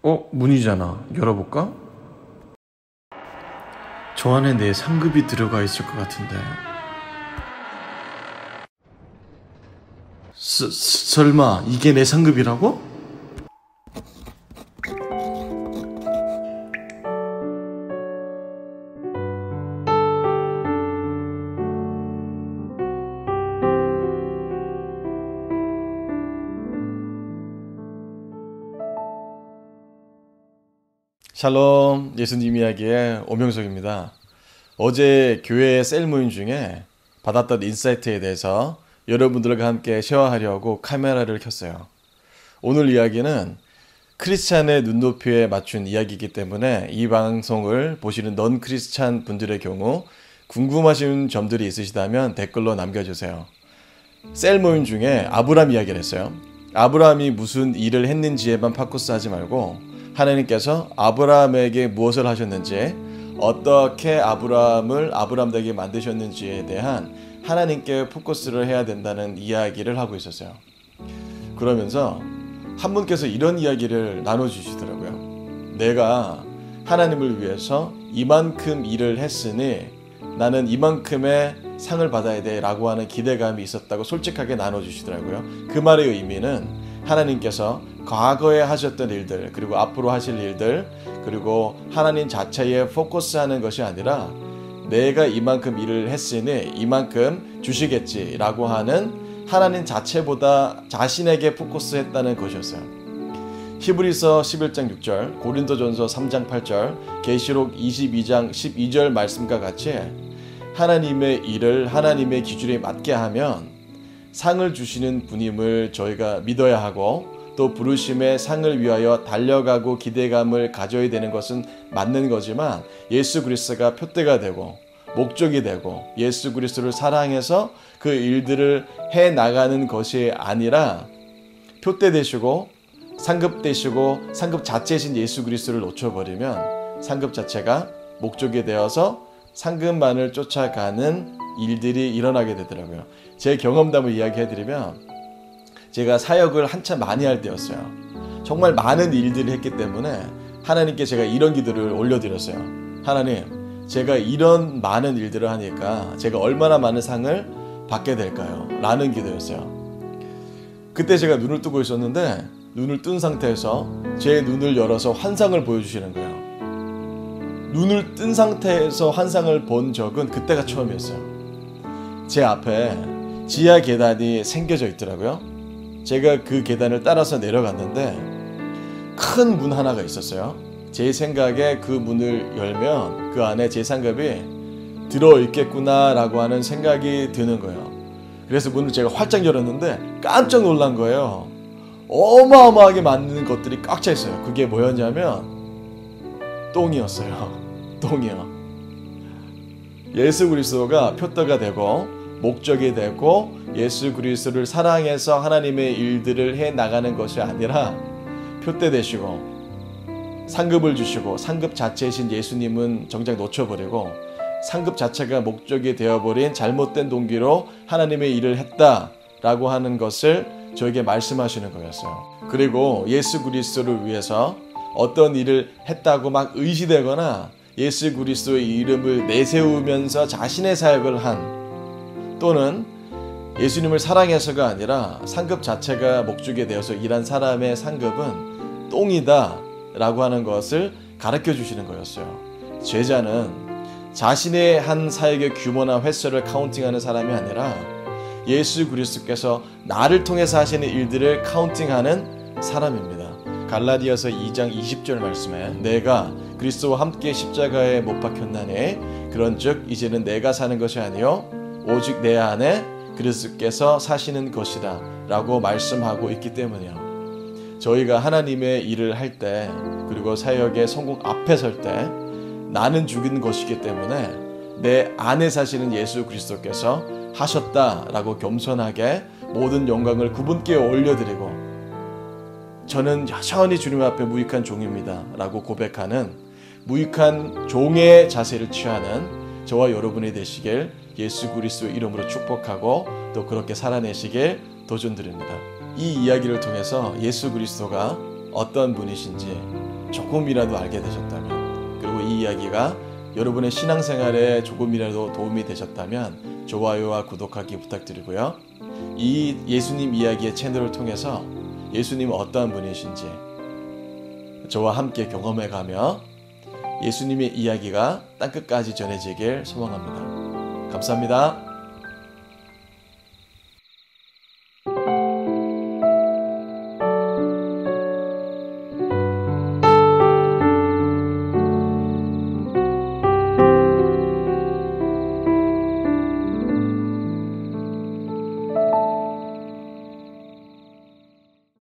문이잖아. 열어볼까? 저 안에 내 상급이 들어가 있을 것 같은데. 설마 이게 내 상급이라고? 샬롬, 예수님 이야기의 오명석입니다. 어제 교회 셀 모임 중에 받았던 인사이트에 대해서 여러분들과 함께 쉐어하려고 카메라를 켰어요. 오늘 이야기는 크리스찬의 눈높이에 맞춘 이야기이기 때문에 이 방송을 보시는 넌 크리스찬 분들의 경우 궁금하신 점들이 있으시다면 댓글로 남겨주세요. 셀 모임 중에 아브람 이야기를 했어요. 아브람이 무슨 일을 했는지에만 포커스하지 말고 하나님께서 아브라함에게 무엇을 하셨는지, 어떻게 아브라함을 아브라함 되게 만드셨는지에 대한 하나님께 포커스를 해야 된다는 이야기를 하고 있었어요. 그러면서 한 분께서 이런 이야기를 나눠주시더라고요. 내가 하나님을 위해서 이만큼 일을 했으니 나는 이만큼의 상을 받아야 돼 라고 하는 기대감이 있었다고 솔직하게 나눠주시더라고요. 그 말의 의미는 하나님께서 과거에 하셨던 일들, 그리고 앞으로 하실 일들, 그리고 하나님 자체에 포커스하는 것이 아니라 내가 이만큼 일을 했으니 이만큼 주시겠지라고 하는 하나님 자체보다 자신에게 포커스했다는 것이었어요. 히브리서 11장 6절, 고린도전서 3장 8절, 계시록 22장 12절 말씀과 같이 하나님의 일을 하나님의 기준에 맞게 하면 상을 주시는 분임을 저희가 믿어야 하고, 또 부르심의 상을 위하여 달려가고 기대감을 가져야 되는 것은 맞는 거지만 예수 그리스도가 표대가 되고 목적이 되고 예수 그리스도를 사랑해서 그 일들을 해나가는 것이 아니라 표대 되시고 상급 되시고 상급 자체이신 예수 그리스도를 놓쳐버리면 상급 자체가 목적이 되어서 상급만을 쫓아가는 일들이 일어나게 되더라고요. 제 경험담을 이야기해드리면 제가 사역을 한참 많이 할 때였어요. 정말 많은 일들을 했기 때문에 하나님께 제가 이런 기도를 올려드렸어요. 하나님, 제가 이런 많은 일들을 하니까 제가 얼마나 많은 상을 받게 될까요? 라는 기도였어요. 그때 제가 눈을 뜨고 있었는데 눈을 뜬 상태에서 제 눈을 열어서 환상을 보여주시는 거예요. 눈을 뜬 상태에서 환상을 본 적은 그때가 처음이었어요. 제 앞에 지하 계단이 생겨져 있더라고요. 제가 그 계단을 따라서 내려갔는데 큰 문 하나가 있었어요. 제 생각에 그 문을 열면 그 안에 제 상급이 들어있겠구나 라고 하는 생각이 드는 거예요. 그래서 문을 제가 활짝 열었는데 깜짝 놀란 거예요. 어마어마하게 많은 것들이 꽉 차 있어요. 그게 뭐였냐면 똥이었어요. 똥이요. 예수 그리스도가 표대가 되고 목적이 되고 예수 그리스도를 사랑해서 하나님의 일들을 해나가는 것이 아니라 표대 되시고 상급을 주시고 상급 자체이신 예수님은 정작 놓쳐버리고 상급 자체가 목적이 되어버린 잘못된 동기로 하나님의 일을 했다라고 하는 것을 저에게 말씀하시는 거였어요. 그리고 예수 그리스도를 위해서 어떤 일을 했다고 막 의시되거나 예수 그리스도의 이름을 내세우면서 자신의 사역을 한, 또는 예수님을 사랑해서가 아니라 상급 자체가 목적이 되어서 일한 사람의 상급은 똥이다 라고 하는 것을 가르쳐 주시는 거였어요. 제자는 자신의 한 사역의 규모나 횟수를 카운팅하는 사람이 아니라 예수 그리스도께서 나를 통해서 하시는 일들을 카운팅하는 사람입니다. 갈라디아서 2장 20절 말씀에 내가 그리스도와 함께 십자가에 못 박혔나니 그런즉 이제는 내가 사는 것이 아니요 오직 내 안에 그리스도께서 사시는 것이다 라고 말씀하고 있기 때문이요. 저희가 하나님의 일을 할 때, 그리고 사역의 성공 앞에 설 때 나는 죽인 것이기 때문에 내 안에 사시는 예수 그리스도께서 하셨다라고 겸손하게 모든 영광을 그분께 올려드리고 저는 여전히 주님 앞에 무익한 종입니다 라고 고백하는 무익한 종의 자세를 취하는 저와 여러분이 되시길 예수 그리스도의 이름으로 축복하고 또 그렇게 살아내시길 도전드립니다. 이 이야기를 통해서 예수 그리스도가 어떤 분이신지, 조금이라도 알게 되셨다면, 그리고 이 이야기가 여러분의 신앙생활에 조금이라도 도움이 되셨다면 좋아요와 구독하기 부탁드리고요. 이 예수님 이야기의 채널을 통해서 예수님은 어떠한 분이신지 저와 함께 경험해가며 예수님의 이야기가 땅끝까지 전해지길 소망합니다. 감사합니다.